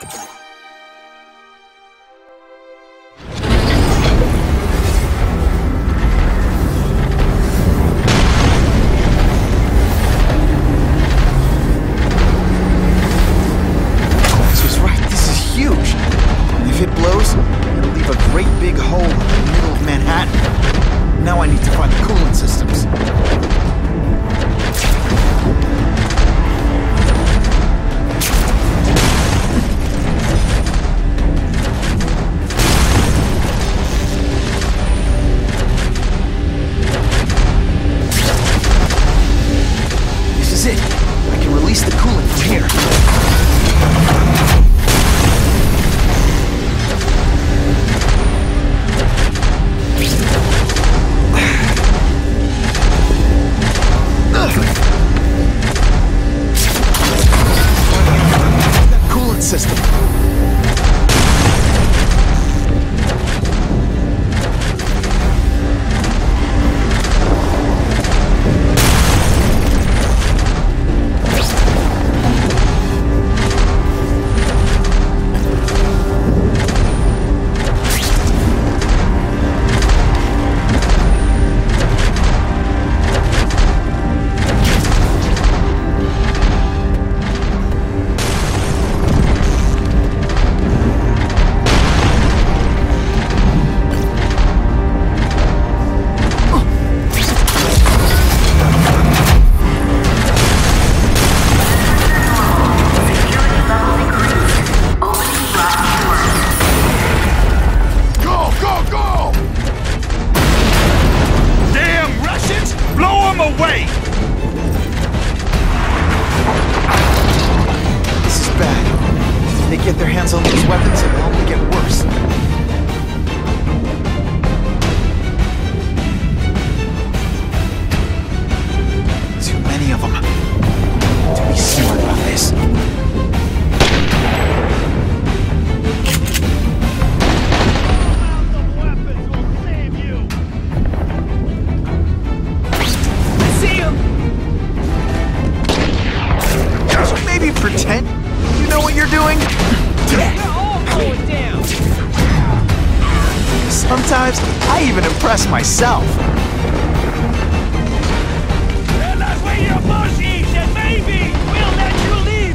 Sometimes, I even impress myself. Tell us where your boss is, and maybe we'll let you leave!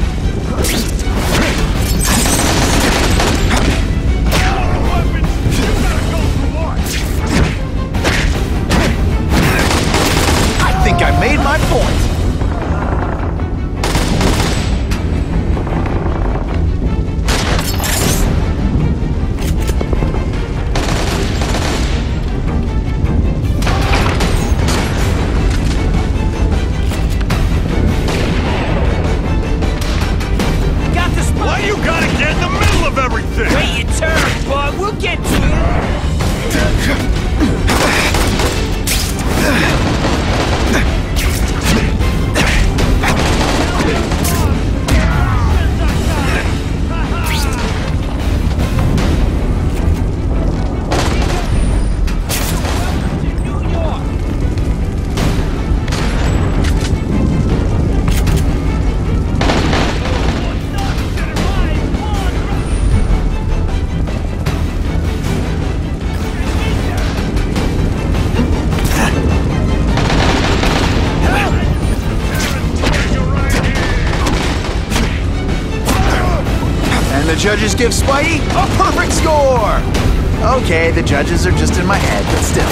I think I made my point. Wait your turn, boy. We'll get to The judges give Spidey a perfect score! Okay, the judges are just in my head, but still.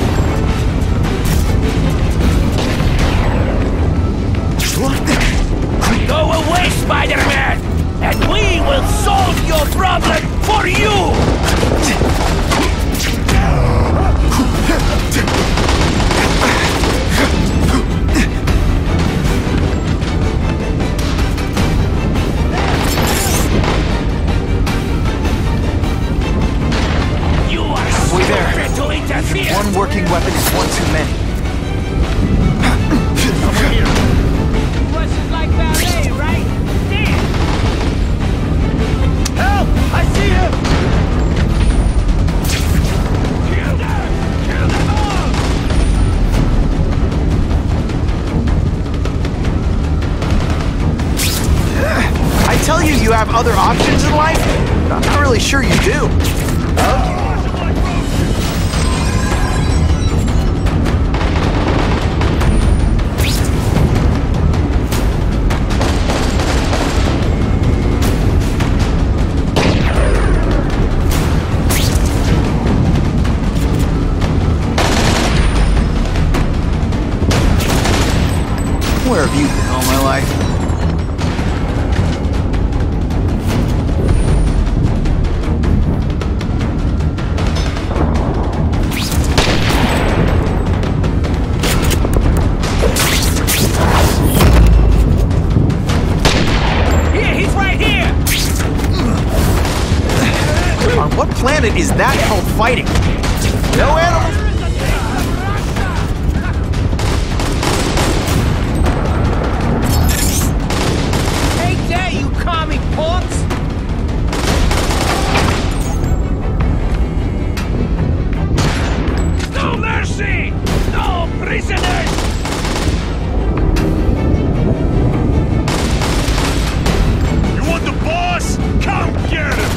Go away, Spider-Man! And we will solve your problem for you! One working weapon is one too many. Over here. Russians like ballet, right? Damn! Help! I see him! Kill them! Kill them all! I tell you you have other options in life, but I'm not really sure you do. Okay. Where have you been all my life? Here, he's right here! On what planet is that called fighting? No animals? No mercy! No prisoners! You want the boss? Come get him!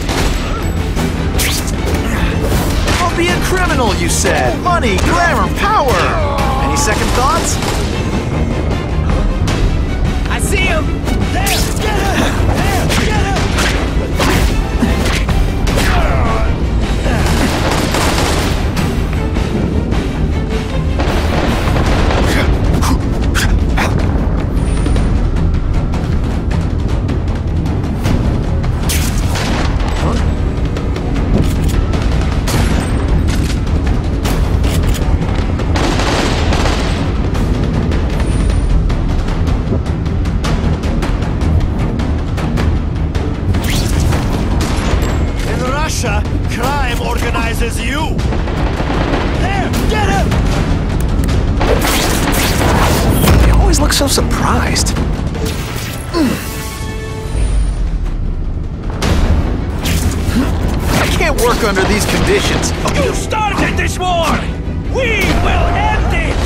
I'll be a criminal, you said. Money, glamour, power. Any second thoughts? I see him! There! Get him! There! Get him! Crime organizes you! There! Get him! They always look so surprised. I can't work under these conditions. You started this war! We will end it!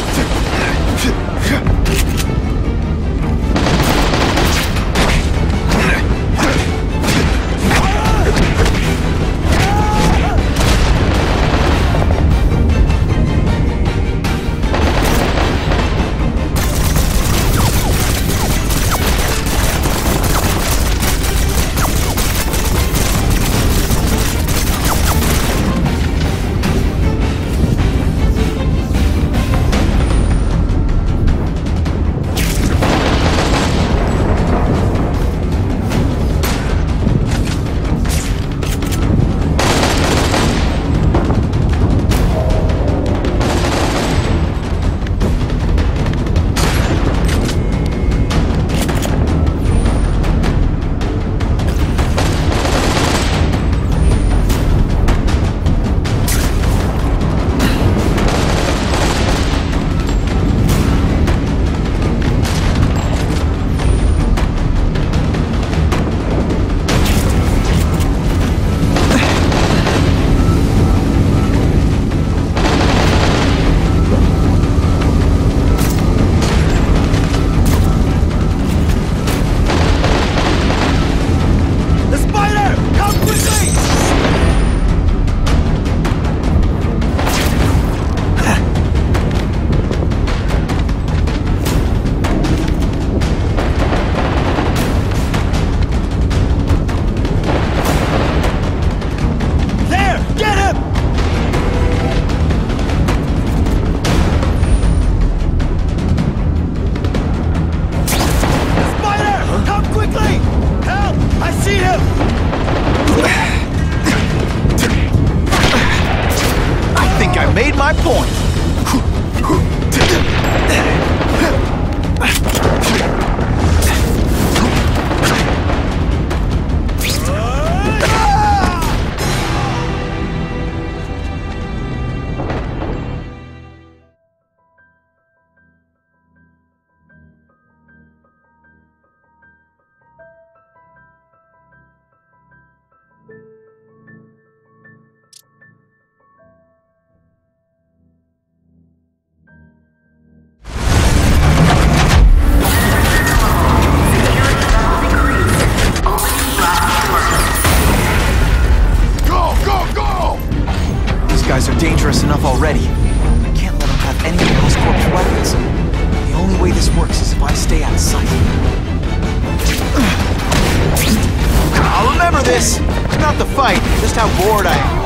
this? Not the fight, just how bored I am.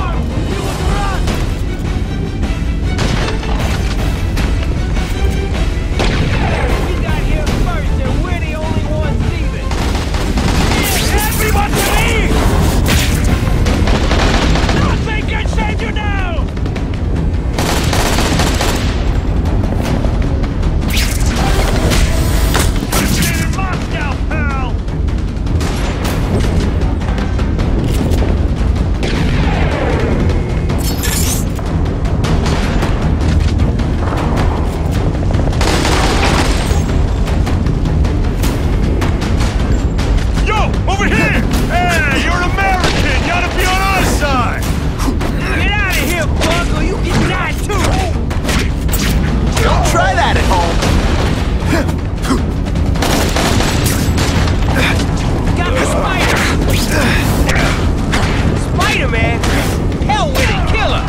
We got here first, and we're the only ones leaving. Everyone leave! Nothing can save you now! Get in Moscow, pal! Yo, over here! Hey, you're an American! You ought to be on our side! Get out of here, Bug, or you can die too! Don't try that at home. Got the spider! Spider-Man? Hell with it, killer!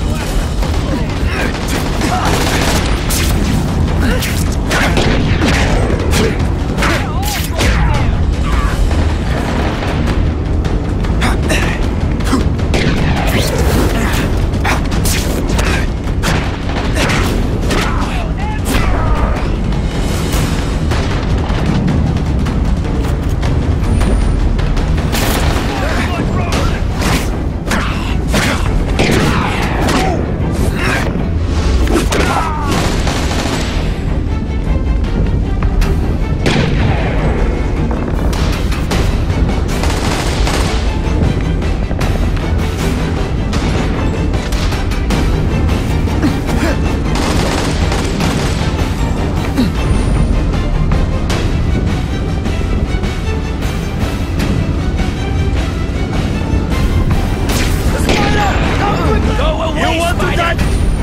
Go away, You want to Spider! die?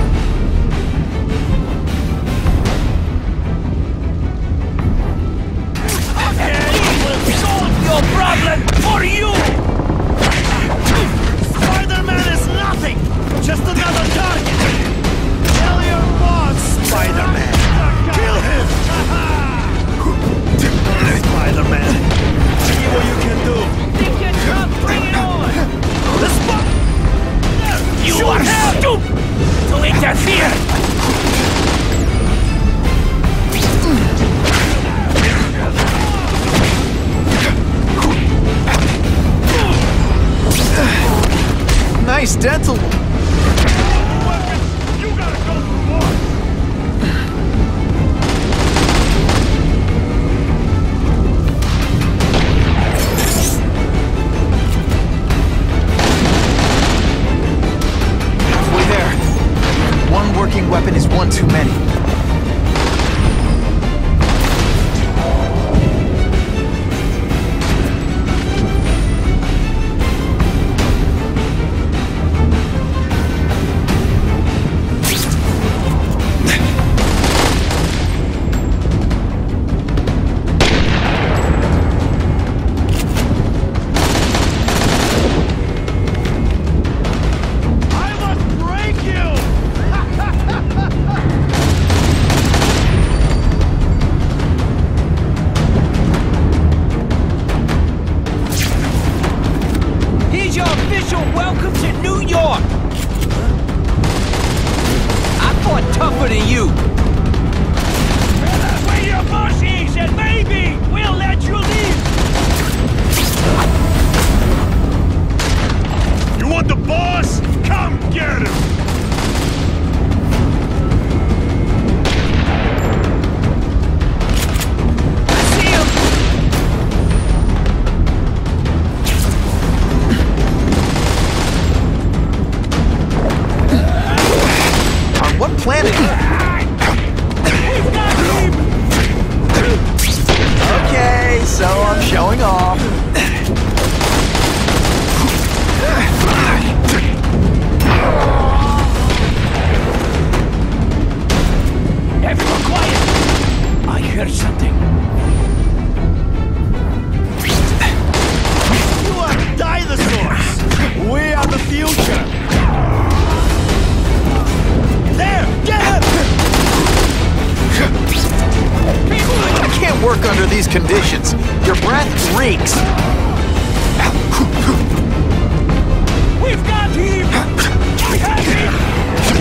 And we will solve your problem for you! Spider-Man is nothing! Just another target! Tell your boss, Spider-Man! Kill him! Spider-Man! See what you can do! Think you're tough? Bring it on! The spot! You are stupid to interfere! Nice dental. You gotta go for more! Halfway there. One working weapon is one too many. I must break you! Here's your official welcome to New York! I fought tougher than you! Where your boss is, and maybe we'll let you leave! You want the boss? Come get him! I see him! On what planet? We've got him! Okay, so I'm showing off. Everyone quiet! I heard something. You are dinosaurs! We are the future! There! Get him! I can't work under these conditions. Your breath reeks. We've got him! We have him!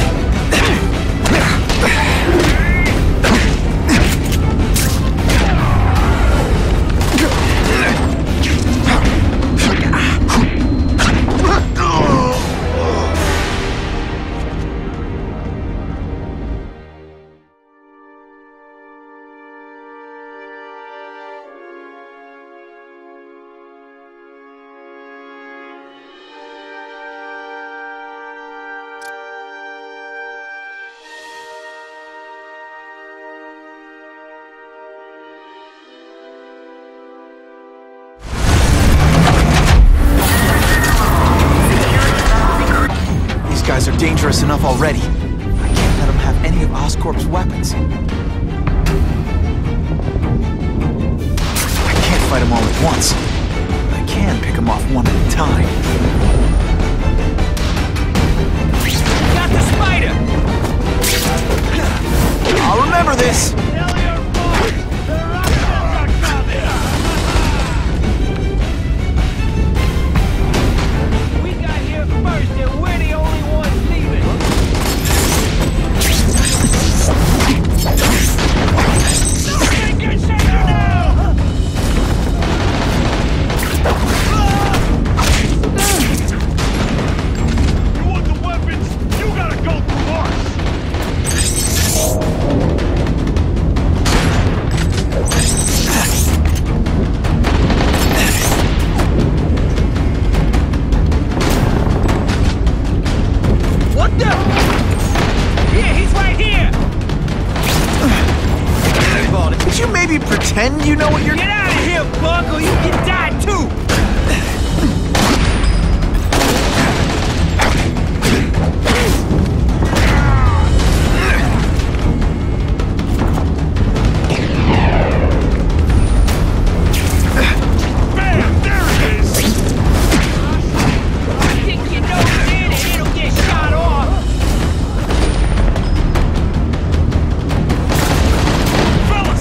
Guys are dangerous enough already. I can't let them have any of Oscorp's weapons. I can't fight them all at once. I can pick them off one at a time. Got the spider! I'll remember this! Tell your boss the Russians are coming! We got here first and we're the only ones leaving. Take your saber now! You want the weapons? You gotta go through us! What the? Here, he's right here! Did you maybe pretend you know what you're... Get out of here, punk, or you can die too! Bam! There it is! Stick your nose in and it'll get shot off! Fellas!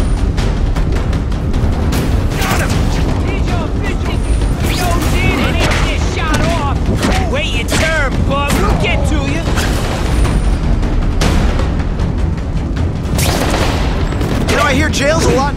Got him! He's your bitch. Nose in and it'll get shot off! Wait your turn, bub. We'll get to you! You know, I hear jail's a lot...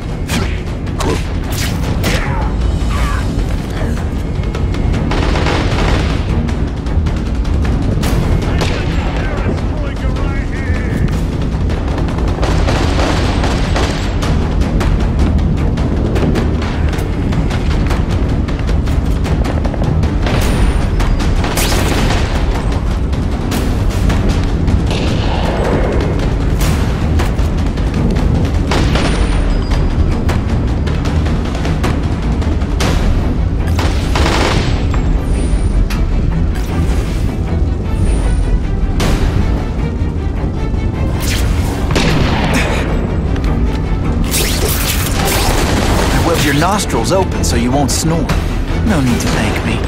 Your nostrils open so you won't snore. No need to thank me.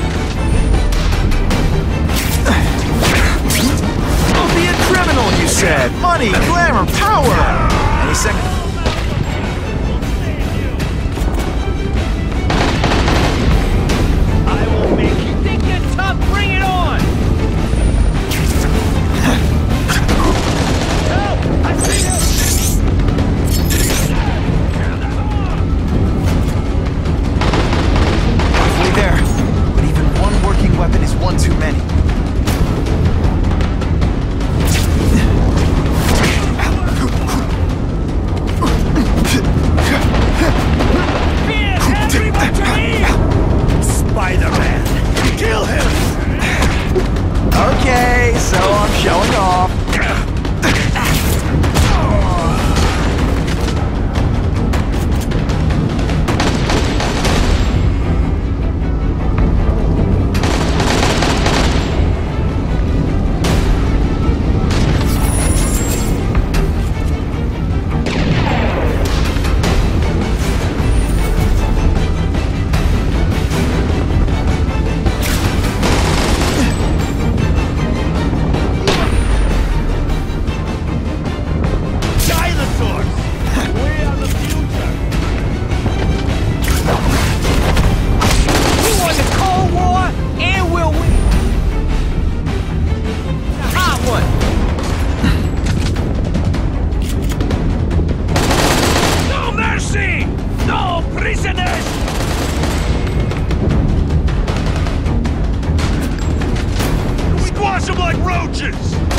Don't be a criminal, you said. Money, glamour, power. Any second. I will make you think you're tough. Bring it on! Help! I see him! There. But even one working weapon is one too many. judges!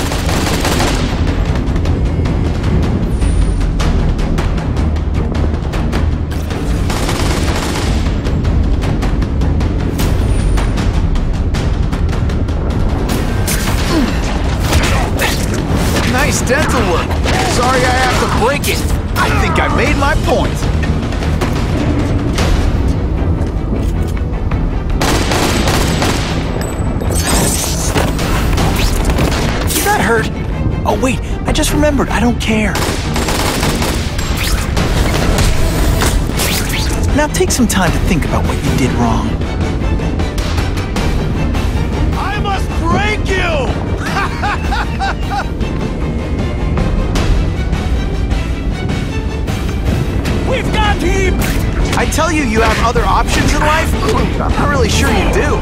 Nice dental work. Sorry I have to break it. I think I made my point. You got hurt? Oh wait, I just remembered. I don't care. Now take some time to think about what you did wrong. I must break you! We've got him! I tell you, you have other options in life? I'm not really sure you do.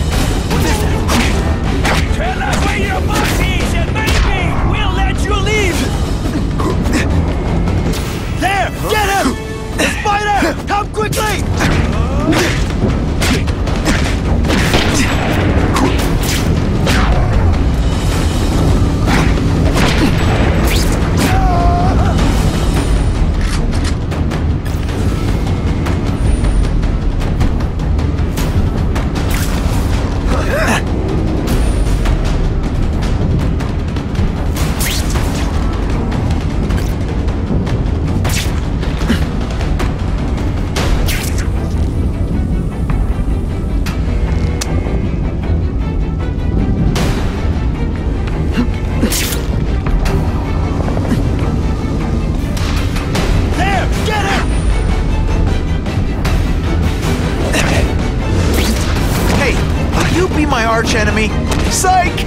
Tell us where your boss is and maybe we'll let you leave! There! Get him! The spider! Come quickly! My arch enemy. Psych!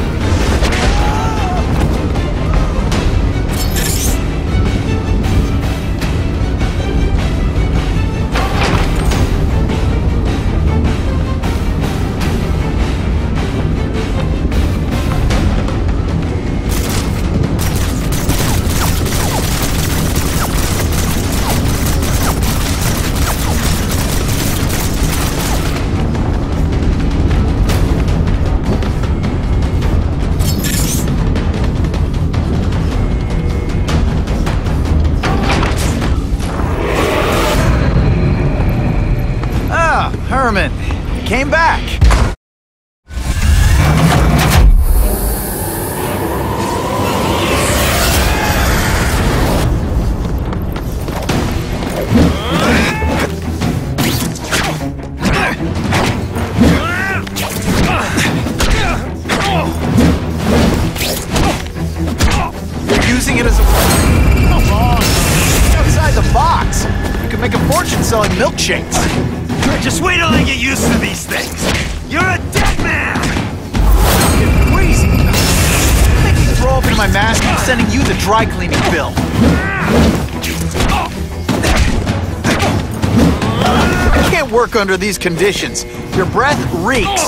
Herman, you came back. You're using it as a... Come on! Outside the box! You can make a fortune selling milkshakes. Just wait till I get used to these things! You're a dead man! You're crazy! I'm making throw open my mask and sending you the dry cleaning bill. I can't work under these conditions. Your breath reeks.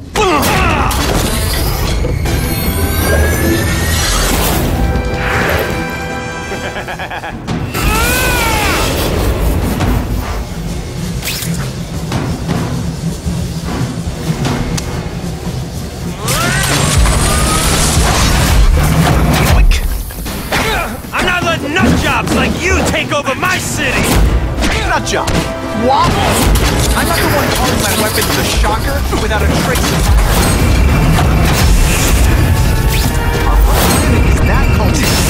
I'm not letting nutjobs like you take over my city! Nutjob! What? I'm not the one calling my weapon the Shocker without a trace of fire. Our first unit is that culture.